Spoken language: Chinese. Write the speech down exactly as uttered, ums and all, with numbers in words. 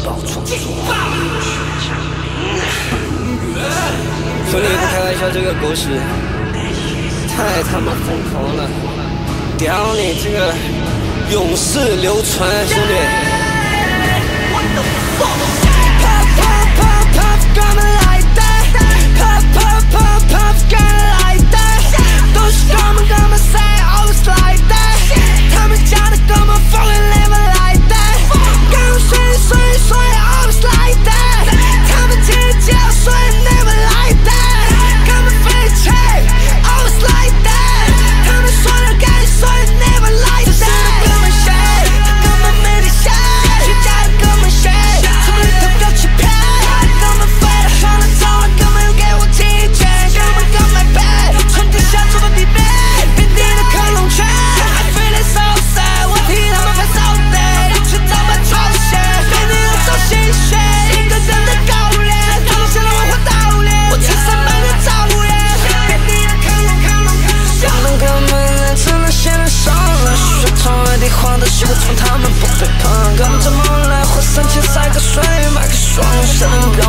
爆创作。兄弟不开玩笑，这个狗屎太他妈疯狂了，屌你这个永世流传，兄弟。习惯从他们不背叛，哥们怎么来活三千赛个水，买个双身标